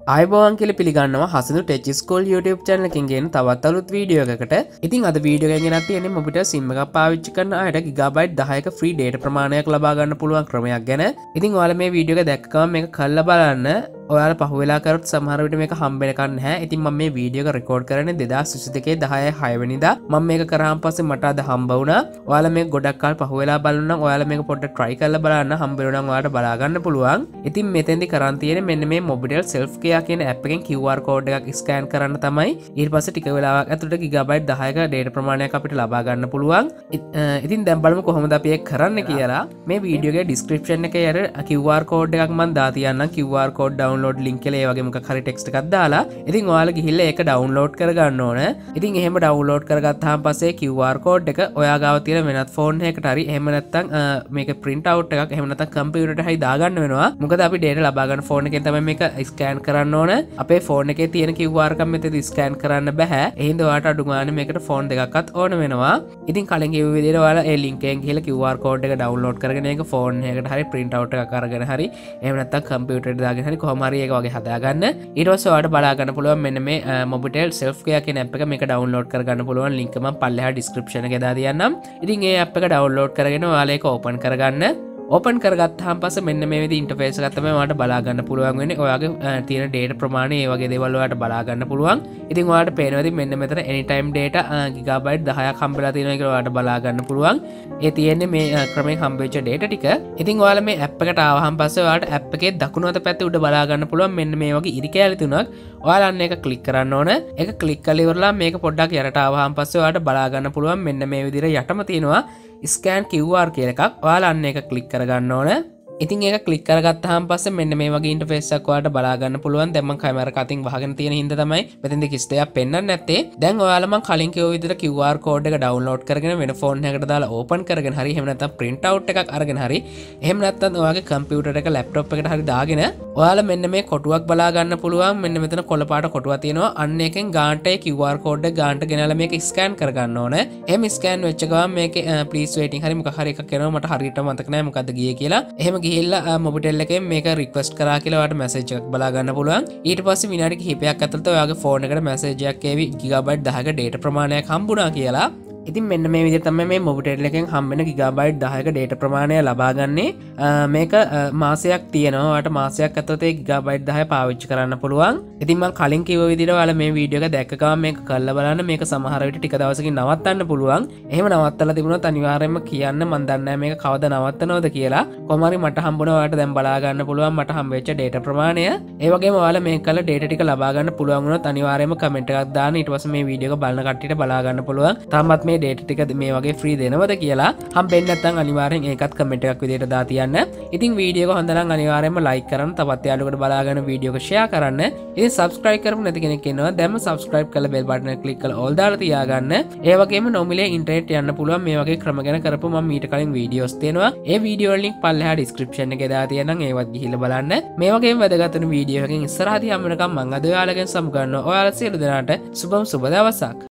අයිබෝවන් කියල පිළිගන්නවා හසු ටෙච් ස්කෝල් YouTube channel එකකින් ගෙන තවත් අලුත් වීඩියෝ එකකට. ඉතින් අද වීඩියෝ එකෙන් ගෙනත් තියෙන්නේ මොබිට SIM එකක් පාවිච්චි කරන අයට GB 10ක ෆ්‍රී data ප්‍රමාණයක් ලබා ගන්න පුළුවන් ක්‍රමයක් ගැන. ඉතින් ඔයාලා මේ වීඩියෝ එක දැක්කම මේක කරලා බලන්න. ඔයාලා පහුවෙලා කරොත් සමහර විට මේක හම්බෙන්නකන් නැහැ. ඉතින් මම මේ වීඩියෝ එක රෙකෝඩ් කරන්නේ 2022 10 6 වෙනිදා. මම මේක කරාන් පස්සේ මට අද හම්බ වුණා. ඔයාලා මේක ගොඩක් කාල පහුවෙලා බලන්න නම් ඔයාලා මේක පොඩ්ඩක් try කරලා බලන්න හම්බ වෙනවා නම් ඔයාලට බලා ගන්න පුළුවන්. ඉතින් මෙතෙන්දි කරන් තියෙන්නේ මෙන්න මේ Mobitel self care කියන app එකෙන් QR code එකක් scan කරන්න තමයි. ඊට පස්සේ ටික වෙලාවක් ඇතුළත GB 10ක data ප්‍රමාණයක් අපිට ලබා ගන්න පුළුවන්. ඉතින් දැන් බලමු කොහොමද අපි ඒක කරන්න කියලා. මේ වීඩියෝ එකේ description එකේ අර QR code එකක් මම දා තියන්නම්. QR code download link කියලා ඒ වගේ මොකක් හරි text එකක් දාලා. ඉතින් ඔයාලා ගිහිල්ලා ඒක download කරගන්න ඕන. ඉතින් එහෙම download කරගත්තාන් පස්සේ QR code එක ඔයා ගාව තියෙන වෙනත් phone එකකට හරි එහෙම නැත්නම් මේක print out එකක් එහෙම නැත්නම් computer එකට හරි දාගන්න වෙනවා. මොකද අපි data ලබා ගන්න phone එකෙන් තමයි මේක scan කරන්න ඕන. අපේ ෆෝන් එකේ තියෙන QR එකක් මෙතනදී ස්කෑන් කරන්න බෑ. ඒ හින්දා ඔයාලට අඩු ගානේ මේකට ෆෝන් දෙකක්වත් ඕන වෙනවා. ඉතින් කලින් කිව්ව විදිහට ඔයාලා ඒ link එකෙන් ගිහලා QR code එක download කරගෙන ඒක ෆෝන් එකකට හරි print out එකක් අරගෙන හරි එහෙම නැත්නම් computer එකට දාගෙන හරි කොහොම හරි ඒක වගේ හදාගන්න. ඊට පස්සේ ඔයාලට බලා ගන්න පුළුවන් මෙන්න මේ Mobitel self care කියන app එක මේක download කරගන්න පුළුවන් link එක මම පල්ලෙහා description එකේ දාලා තියන්නම්. ඉතින් ඒ app එක download කරගෙන ඔයාලා ඒක open කරගන්න. ඕපන් කරගත්තාන් පස්සේ මෙන්න මේ විදිහේ ඉන්ටර්ෆේස් එකක් තමයි ඔයාලට බලා ගන්න පුළුවන් වෙන්නේ. ඔයාගේ තියෙන data ප්‍රමාණය ඒ වගේ දේවල් ඔයාලට බලා ගන්න පුළුවන්. ඉතින් ඔයාලට පේනවා ඉතින් මෙන්න මෙතන anytime data GB 10ක් හම්බෙලා තියෙනවා කියලා ඔයාලට බලා ගන්න පුළුවන්. ඒ තියෙන්නේ මේ ක්‍රමයෙන් හම්බෙච්ච data ටික. ඉතින් ඔයාලා මේ app එකට ආවහන් පස්සේ ඔයාලට app එකේ දකුණු අත පැත්තේ උඩ බලා ගන්න පුළුවන් මෙන්න මේ වගේ ඉරි කැලි තුනක්. ඔයාලා අන්න ඒක ක්ලික් කරන්න ඕන. ඒක ක්ලික් කරලා ඉවරලා මේක පොඩ්ඩක් යරට ආවහන් පස්සේ ඔයාලට බලා ගන්න පුළුවන් මෙන්න මේ විදිහට යටම තියෙනවා scan QR කියලා එකක්. ඔයාලා අන්න ඒක ක්ලික් කරගන්න ඕන. ඉතින් ඒක ක්ලික් කරගත්තාන් පස්සේ මෙන්න මේ වගේ ඉන්ටර්ෆේස් එකක් ඔයාලට බලා ගන්න පුළුවන්. දැන් මම කැමරා එක අතින් වහගෙන තියෙන හින්දා තමයි මෙතෙන්දී කිසි දෙයක් පෙන්වන්නේ නැත්තේ. දැන් ඔයාලා මම කලින් කිව්ව විදිහට QR code එක download කරගෙන වෙන phone එකකට දාලා open කරගෙන හරි එහෙම නැත්නම් print out එකක් අරගෙන හරි එහෙම නැත්නම් ඔයාගේ computer එක laptop එකට හරි දාගෙන ඔයාලා මෙන්න මේ කොටුවක් බලා ගන්න පුළුවන්. මෙන්න මෙතන කොළ පාට කොටුවක් තියෙනවා. අන්න එකෙන් ගානට ඒ QR code එක ගානට ගෙනලා මේක scan කරගන්න ඕන. එහෙම scan වෙච්ච ගමන් මේකේ please waiting හරි මොකක් හරි එකක් එනවා. මට හරියට මතක නැහැ මොකද්ද ගියේ කියලා. එහෙම ගිහිල්ලා Mobitel එකෙන් මේක රික්වෙස්ට් කරා කියලා ඔයාලට මැසේජ් එකක් බලා ගන්න පුළුවන්. ඊට පස්සේ විනාඩි කිහිපයක් ඇතුළත ඔයාගේ ෆෝන් එකට මැසේජ් එකක් එවි GB 10ක data ප්‍රමාණයක් හම්බුණා කියලා. ඉතින් මෙන්න මේ විදිහට තමයි මේ Mobitel එකෙන් හම්බෙන GB 10ක data ප්‍රමාණය ලබා ගන්නේ. මේක මාසයක් තියෙනවා. ඔයාලට මාසයක් ඇතුළත ඒ GB 10 පාවිච්චි කරන්න පුළුවන්. ඉතින් මම කලින් කිව්ව විදිහට ඔයාලා මේ වීඩියෝ එක දැක්ක ගමන් මේක කරලා බලන්න. මේක සමහර විට ටික දවසකින් නවත්තන්න පුළුවන්. එහෙම නවත්තලා තිබුණොත් අනිවාර්යයෙන්ම කියන්න මම දන්නේ නැහැ මේක කවද නවත්තනවද කියලා. කොහොම හරි මට හම්බුණා ඔයාලට දැන් බලා ගන්න පුළුවන් මට හම්බෙච්ච data ප්‍රමාණය. ඒ වගේම ඔයාලා මේක කරලා data ටික ලබා ගන්න පුළුවන් වුණොත් අනිවාර්යයෙන්ම කමෙන්ට් එකක් දාන්න. ඊට පස්සේ මේ වීඩියෝ එක බලන කට්ටියට බලා ගන්න පුළුවන්. තාමත් මේ data ටික මේ වගේ ෆ්‍රී දෙනවද කියලා. හම්බෙන්නේ නැත්නම් අනිවාර්යෙන් ඒකත් කමෙන්ට් එකක් විදිහට දා තියන්න. ඉතින් වීඩියෝ එක හොඳ නම් අනිවාර්යෙන්ම like කරන්න. තවත් යාළුවෙකුට බලා ගන්න වීඩියෝ එක share කරන්න. ඉතින් subscribe කරමු නැති කෙනෙක් ඉන්නවා. දැන්ම subscribe කරලා bell button එක click කරලා all දාලා තියාගන්න. ඒ වගේම නොමිලේ ඉන්ටර්නෙට් යන්න පුළුවන් මේ වගේ ක්‍රම ගැන කරපු මම ඊට කලින් වීඩියෝස් තියෙනවා. ඒ වීඩියෝ වල link පල්ලෙහා description එකේ දාලා තියෙනම් ඒවත් ගිහිල්ලා බලන්න. මේ වගේම වැදගත් වෙන වීඩියෝ එකකින් ඉස්සරහදී හම්බ වෙනකම් මම අද ඔයාලගෙන් සමු ගන්නවා. ඔයාලා සියලු දෙනාට සුබ දවසක්.